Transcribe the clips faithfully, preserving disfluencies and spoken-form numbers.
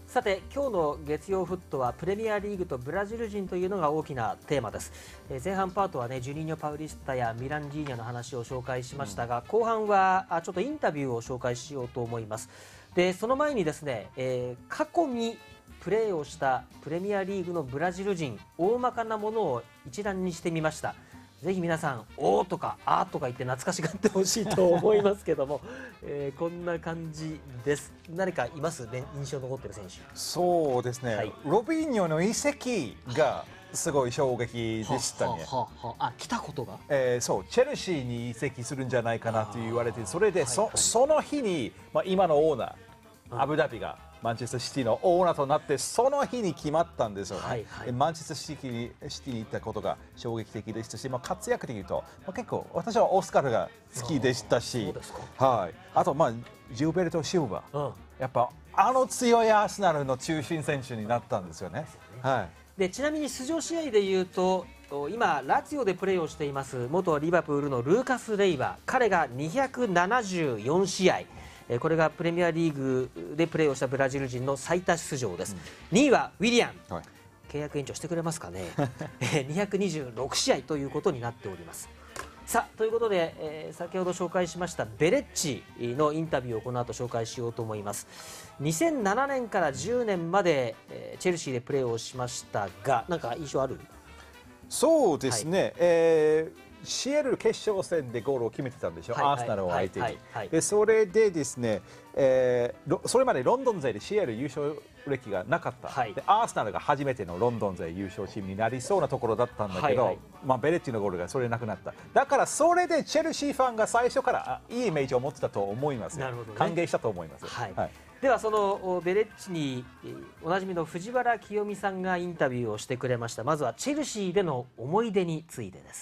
さて今日の月曜フットはプレミアリーグとブラジル人というのが大きなテーマです。えー、前半パートはねジュニーニョ・パウリスタやミランジーニャの話を紹介しましたが、うん、後半はあちょっとインタビューを紹介しようと思います。でその前にですね、えー、過去にプレーをしたプレミアリーグのブラジル人大まかなものを一覧にしてみました。ぜひ皆さん「おー」とか「あー」とか言って懐かしがってほしいと思いますけども、えー、こんな感じです。何かいますね、印象に残ってる選手。 そうですね、はい、ロビーニョの移籍がすごい衝撃でしたね。 ははははあ、来たことが、 えー、そうチェルシーに移籍するんじゃないかなと言われて、それで、はいはい、そ, その日に、まあ、今のオーナー、アブダビがマンチェスターシティのオーナーとなって、その日に決まったんですよね。はいはい、マンチェスターシティにシティに行ったことが衝撃的でしたし、まあ、活躍でいうと、まあ、結構私はオスカルが好きでしたし、はい、あと、まあ、ジュベルト・シウバ、うん、やっぱあの強いアーセナルの中心選手になったんですよね。はい、 でちなみに出場試合でいうと今ラツィオでプレーをしています元リバプールのルーカス・レイバ、彼がにひゃくななじゅうよんしあい、これがプレミアリーグでプレーをしたブラジル人の最多出場です。うん、にいはウィリアン、はい、契約延長してくれますかねにひゃくにじゅうろくしあいということになっております。さあということで、えー、先ほど紹介しましたベレッチのインタビューをこの後紹介しようと思います。にせんななねんからじゅうねんまで、えー、チェルシーでプレーをしましたが、なんか印象ある？ そうですね、はい、えーシエル決勝戦でゴールを決めてたんでしょ、はい、アーセナルを相手に。でそれでですね、えー、それまでロンドン勢でシエル優勝歴がなかった、はい、でアーセナルが初めてのロンドン勢優勝チームになりそうなところだったんだけど、はいはい、まあ、ベレッジのゴールがそれでなくなった。だからそれでチェルシーファンが最初からいいイメージを持ってたと思います。なるほど、ね、歓迎したと思います。はいはい、 ではそのベレッジにおなじみの藤原清美さんがインタビューをしてくれました。まずはチェルシーでの思い出についてです。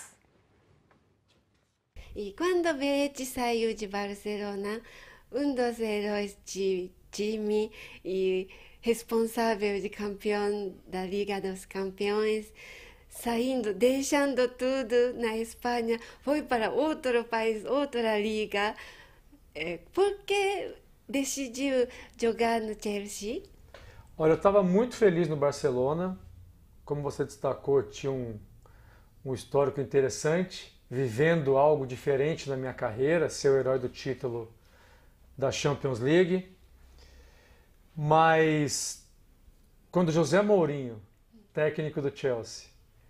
Y cuando Berechi saiu de Barcelona, um dos heróis de time e responsável de campeão da Liga dos Campeões, saindo, deixando tudo na Espanha, foi para outro país, outra liga. Por que decidiu jogar no Chelsea? Olha, eu estava muito feliz no Barcelona. Como você destacou, tinha um, um histórico interessante, vivendo algo diferente na minha carreira, ser o herói do título da Champions League. Mas quando José Mourinho, técnico do Chelsea,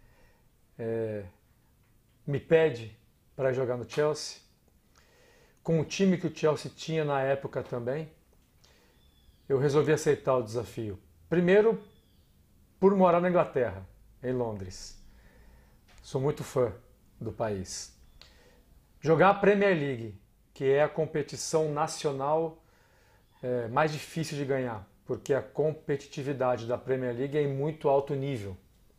é, me pede para jogar no Chelsea, com o time que o Chelsea tinha na época também, eu resolvi aceitar o desafio. Primeiro, por morar na Inglaterra, em Londres. Sou muito fã do país. Jogar a Premier League, que é a competição nacional é, mais difícil de ganhar, porque a competitividade da Premier League é em muito alto nível.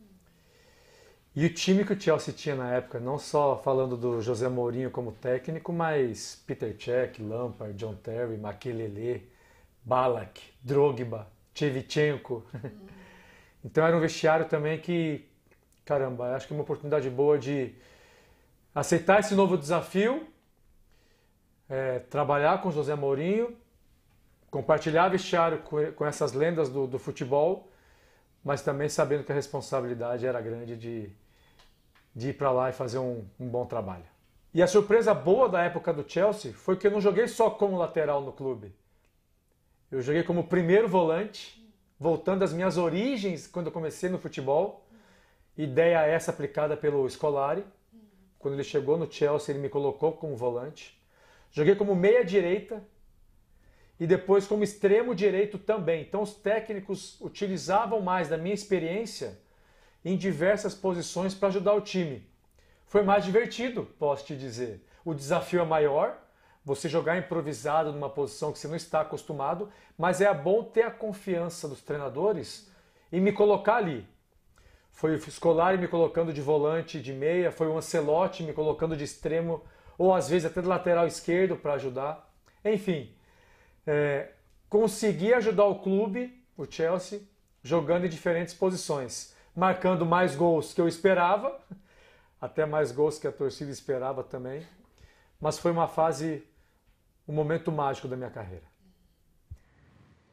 E o time que o Chelsea tinha na época, não só falando do José Mourinho como técnico, mas Peter Cech, Lampard, John Terry, Makelele, Ballack, Drogba, Shevchenko. Então era um vestiário também que, caramba, acho que é uma oportunidade boa de aceitar esse novo desafio, é, trabalhar com José Mourinho, compartilhar vestiário com, com essas lendas do, do futebol, mas também sabendo que a responsabilidade era grande de, de ir para lá e fazer um, um bom trabalho. E a surpresa boa da época do Chelsea foi que eu não joguei só como lateral no clube. Eu joguei como primeiro volante, voltando às minhas origens quando eu comecei no futebol. Ideia essa aplicada pelo Scolari. Quando ele chegou no Chelsea, ele me colocou como volante. Joguei como meia-direita e depois como extremo-direito também. Então os técnicos utilizavam mais da minha experiência em diversas posições para ajudar o time. Foi mais divertido, posso te dizer. O desafio é maior, você jogar improvisado numa posição que você não está acostumado, mas é bom ter a confiança dos treinadores e me colocar ali. Foi o Scolari me colocando de volante, de meia, foi o Ancelotti me colocando de extremo, ou às vezes até de lateral esquerdo para ajudar. Enfim, é, consegui ajudar o clube, o Chelsea, jogando em diferentes posições, marcando mais gols que eu esperava, até mais gols que a torcida esperava também, mas foi uma fase, um momento mágico da minha carreira.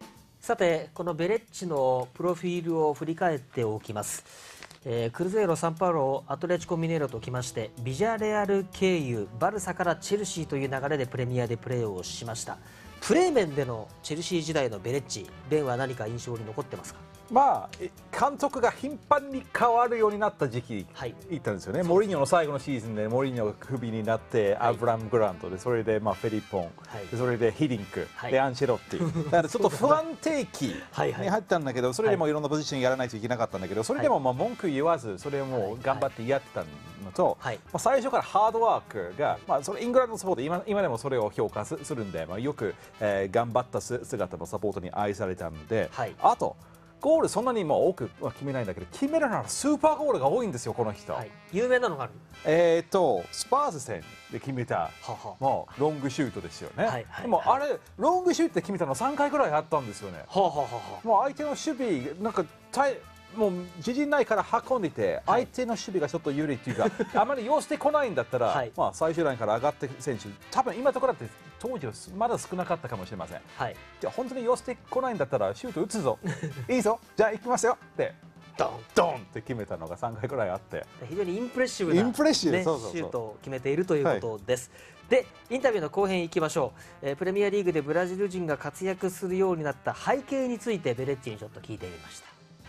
さてこのベレッジのプロフィールを振り返っておきます。えー、クルゼイロ、サンパウロ、アトレチコミネイロときましてビジャレアル経由バルサからチェルシーという流れでプレミアでプレーをしました。プレー面でのチェルシー時代のベレッジ、ベンは何か印象に残ってますか？ まあ、監督が頻繁に変わるようになった時期、はい、いったんですよね。モリーニョの最後のシーズンでモリーニョがクビになって、はい、アブラム・グラントで、それで、まあ、フェリッポン、はい、でそれでヒディンク、はい、でアンチェロッティだからちょっと不安定期に入ったんだけど、それでもいろんなポジションやらないといけなかったんだけど、それでもまあ文句言わずそれをもう頑張ってやってたのと、はい、まあ、最初からハードワークが、まあ、それイングランドのサポート 今, 今でもそれを評価するんで、まあ、よく、えー、頑張った姿のサポートに愛されたので、はい、あとゴールそんなにも多くは決めないんだけど、決めるならスーパーゴールが多いんですよ、この人。はい、 有名なのがある。 えっとスパーズ戦で決めたははもうロングシュートですよね。はいはい、でもあれロングシュートで決めたのさんかいぐらいあったんですよね。ははははもう相手の守備なんかもう自陣内から運んでいて、相手の守備がちょっと有利っていうか、あまり寄せてこないんだったら、はい、まあ最終ラインから上がっていく選手、多分今のところだって当時はまだ少なかったかもしれません。はい、じゃあ本当に寄せてこないんだったらシュート打つぞいいぞじゃあ行きますよってドンドンって決めたのがさんかいぐらいあって、 非常にインプレッシブな、ね、シュートを決めているということです。はい、でインタビューの後編いきましょう。えー、プレミアリーグでブラジル人が活躍するようになった背景についてベレッジにちょっと聞いてみました。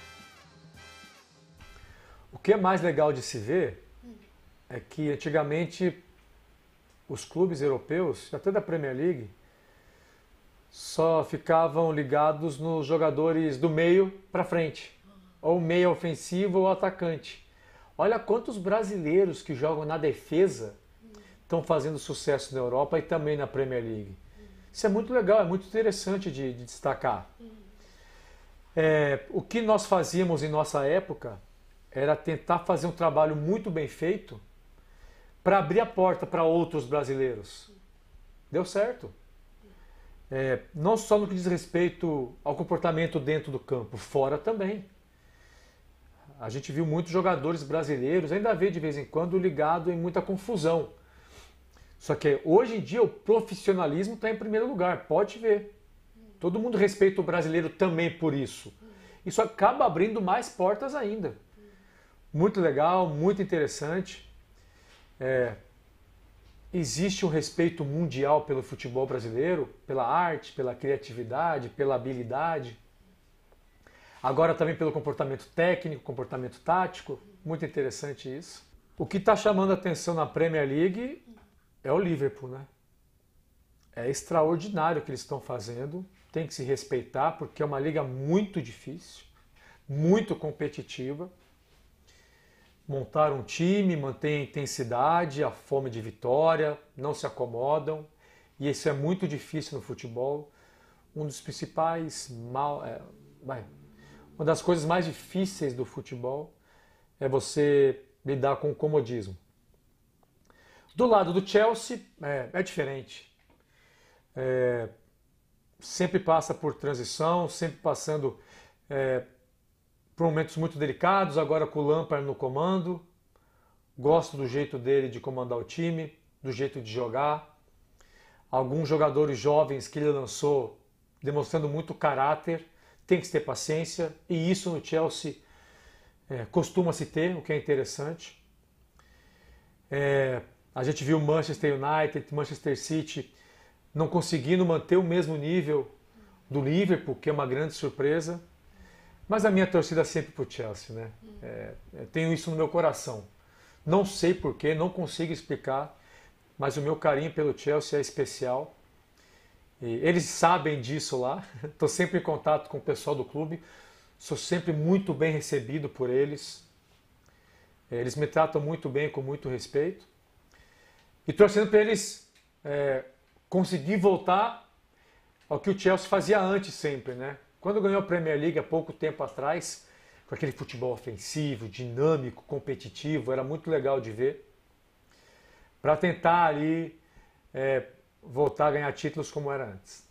O que é mais legal de se ver é que antigamente os clubes europeus, até da Premier League, só ficavam ligados nos jogadores do meio para frente, ou meio ofensivo ou atacante. Olha quantos brasileiros que jogam na defesa estão fazendo sucesso na Europa e também na Premier League. Isso é muito legal, é muito interessante de, de destacar. É, o que nós fazíamos em nossa época era tentar fazer um trabalho muito bem feito para abrir a porta para outros brasileiros. Deu certo. É, não só no que diz respeito ao comportamento dentro do campo, fora também. A gente viu muitos jogadores brasileiros, ainda vê de vez em quando, ligado em muita confusão. Só que hoje em dia o profissionalismo está em primeiro lugar, pode ver. Todo mundo respeita o brasileiro também por isso. Isso acaba abrindo mais portas ainda. Muito legal, muito interessante. É, existe um respeito mundial pelo futebol brasileiro, pela arte, pela criatividade, pela habilidade. Agora também pelo comportamento técnico, comportamento tático. Muito interessante isso. O que está chamando a atenção na Premier League é o Liverpool, né? É extraordinário o que eles estão fazendo. Tem que se respeitar porque é uma liga muito difícil, muito competitiva. Montaram um time, mantêm a intensidade, a fome de vitória, não se acomodam, e isso é muito difícil no futebol. Um dos principais mal, é, uma das coisas mais difíceis do futebol é você lidar com o comodismo. Do lado do Chelsea é, é diferente. É, sempre passa por transição, sempre passando é, por momentos muito delicados, agora com o Lampard no comando. Gosto do jeito dele de comandar o time, do jeito de jogar. Alguns jogadores jovens que ele lançou demonstrando muito caráter, tem que ter paciência, e isso no Chelsea é, costuma-se ter, o que é interessante. É, a gente viu Manchester United, Manchester City não conseguindo manter o mesmo nível do Liverpool, que é uma grande surpresa. Mas a minha torcida é sempre para o Chelsea, né? É, eu tenho isso no meu coração. Não sei porquê, não consigo explicar, mas o meu carinho pelo Chelsea é especial. E eles sabem disso lá. Estou sempre em contato com o pessoal do clube. Sou sempre muito bem recebido por eles. Eles me tratam muito bem, com muito respeito. E torcendo para eles é, conseguir voltar ao que o Chelsea fazia antes sempre, né? Quando ganhou a Premier League há pouco tempo atrás, com aquele futebol ofensivo, dinâmico, competitivo, era muito legal de ver. Para tentar ali é, voltar a ganhar títulos como era antes.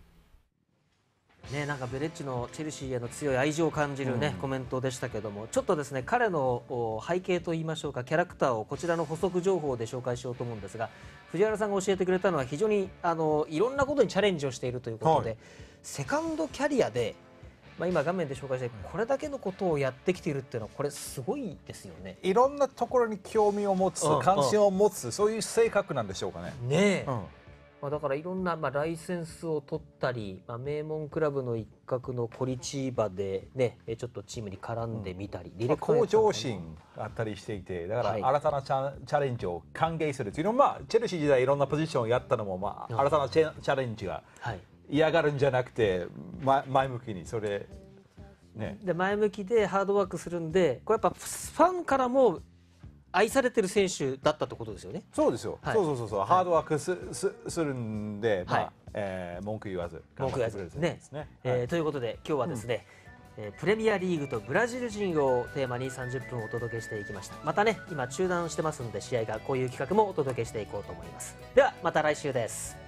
ね、なんかベレッジのチェルシーへの強い愛情を感じる、ね、うん、コメントでしたけども、ちょっとですね彼の背景といいましょうか、キャラクターをこちらの補足情報で紹介しようと思うんですが、藤原さんが教えてくれたのは非常にあのいろんなことにチャレンジをしているということで、はい、 セカンドキャリアで、まあ、今画面で紹介してこれだけのことをやってきているっていうのはこれすごいですよね。 いろんなところに興味を持つ、 うん、 関心を持つ、そういう性格なんでしょうかね。 ねえ、 うん、 まあ、だからいろんな、まあ、ライセンスを取ったり、まあ、名門クラブの一角のコリチーバで、ね、ちょっとチームに絡んでみたり、 うん、向上心あったりしていて、だから新たなチャ、はい、チャレンジを歓迎するというのも、まあ、チェルシー時代いろんなポジションをやったのも、まあ、新たなチャ、チャレンジが嫌がるんじゃなくて、ま、前向きにそれ、ね、 で前向きでハードワークするんで、これやっぱファンからも愛されてる選手だったってことですよね。 そうですよ、はい、そうそうそうそう、はい、ハードワークす、す、するんで、まあ、はい、えー、文句言わず文句言わずですね。えー、ということで今日はですね、うん、えー、プレミアリーグとブラジル人をテーマにさんじゅっぷんお届けしていきました。またね、今中断してますんで試合が、こういう企画もお届けしていこうと思います。ではまた来週です。